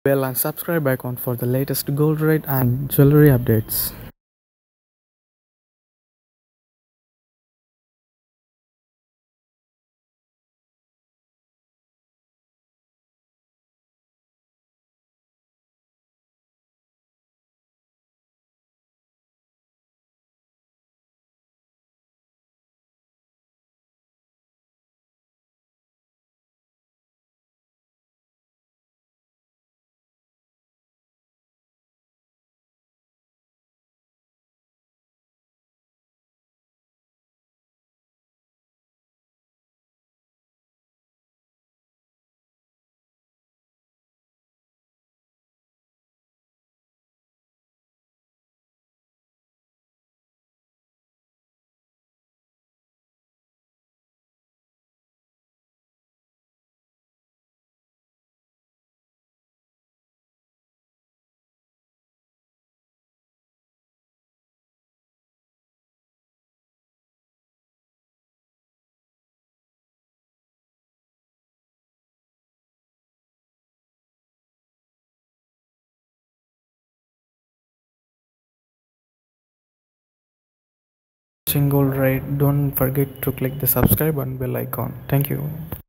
bell and subscribe icon for the latest gold rate and jewelry updates. Watching gold rate, don't forget to click the subscribe and bell icon. Thank you.